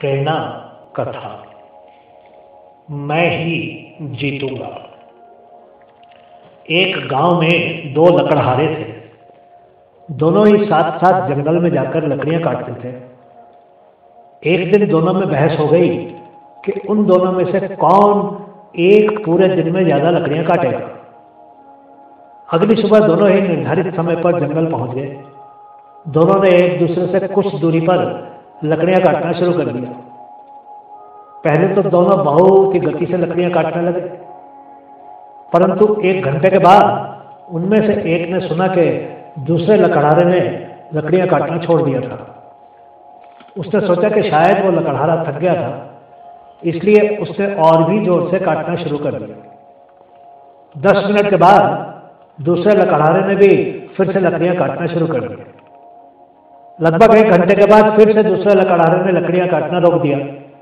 प्रेरणा कथा। मैं ही जीतूंगा। एक गांव में दो लकड़हारे थे। दोनों ही साथ साथ जंगल में जाकर लकड़ियां काटते थे। एक दिन दोनों में बहस हो गई कि उन दोनों में से कौन एक पूरे दिन में ज्यादा लकड़ियां काटेगा। अगली सुबह दोनों ही निर्धारित समय पर जंगल पहुंच गए। दोनों ने एक दूसरे से कुछ दूरी पर लकड़ियां काटना शुरू कर दिया। पहले तो दोनों बहुत ही गति से लकड़ियां काटने लगे, परंतु एक घंटे के बाद उनमें से एक ने सुना कि दूसरे लकड़हारे ने लकड़ियां काटना छोड़ दिया था। उसने सोचा कि शायद वो लकड़हारा थक गया था, इसलिए उसने और भी जोर से काटना शुरू कर दिया। 10 मिनट के बाद दूसरे लकड़हारे ने भी फिर से लकड़ियां काटना शुरू कर दिया। लगभग 1 घंटे के बाद फिर से दूसरे लकड़हारे ने लकड़ियां काटना रोक दिया।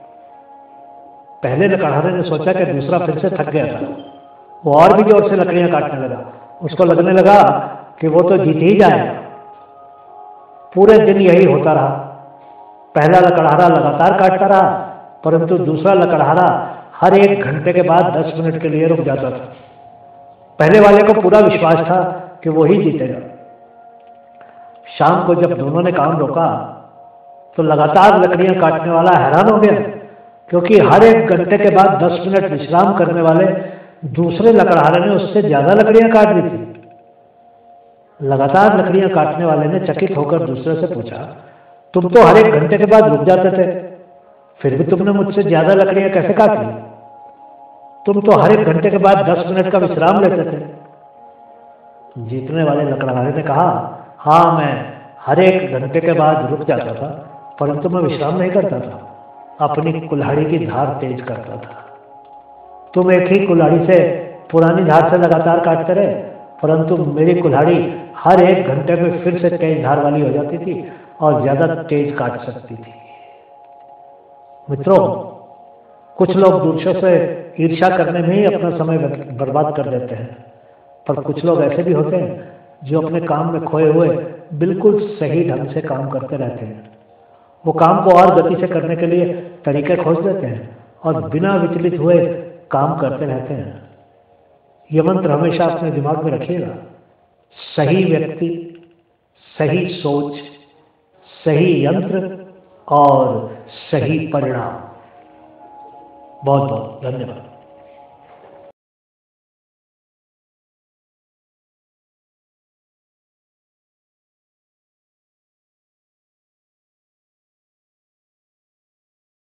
पहले लकड़हारे ने सोचा कि दूसरा फिर से थक गया था। वो और भी जोर से लकड़ियां काटने लगा। उसको लगने लगा कि वो तो जीत ही जाएगा। पूरे दिन यही होता रहा। पहला लकड़हारा लगातार काटता रहा, परंतु दूसरा लकड़हारा हर 1 घंटे के बाद 10 मिनट के लिए रुक जाता था। पहले वाले को पूरा विश्वास था कि वो ही जीतेगा। शाम को जब दोनों ने काम रोका तो लगातार लकड़ियां काटने वाला हैरान हो गया, क्योंकि हर 1 घंटे के बाद 10 मिनट विश्राम करने वाले दूसरे लकड़हारे ने उससे ज्यादा लकड़ियां काट दी थी। लगातार लकड़ियां काटने वाले ने चकित होकर दूसरे से पूछा, तुम तो हर 1 घंटे के बाद रुक जाते थे, फिर भी तुमने मुझसे ज्यादा लकड़ियां कैसे काट ली? तुम तो हर 1 घंटे के बाद 10 मिनट का विश्राम लेते थे। जीतने वाले लकड़हारे ने कहा, हाँ, मैं हर 1 घंटे के बाद रुक जाता था, परंतु मैं विश्राम नहीं करता था, अपनी कुल्हाड़ी की धार तेज करता था। तुम एक ही कुल्हाड़ी से पुरानी धार से लगातार काटते रहे, परंतु मेरी कुल्हाड़ी हर 1 घंटे में फिर से तेज धार वाली हो जाती थी और ज्यादा तेज काट सकती थी। मित्रों, कुछ लोग दूसरों से ईर्ष्या करने में ही अपना समय बर्बाद कर देते हैं, पर कुछ लोग ऐसे भी होते हैं जो अपने काम में खोए हुए बिल्कुल सही ढंग से काम करते रहते हैं। वो काम को और गति से करने के लिए तरीके खोज देते हैं और बिना विचलित हुए काम करते रहते हैं। ये मंत्र हमेशा अपने दिमाग में रखिएगा। सही व्यक्ति, सही सोच, सही यंत्र और सही परिणाम। बहुत बहुत धन्यवाद।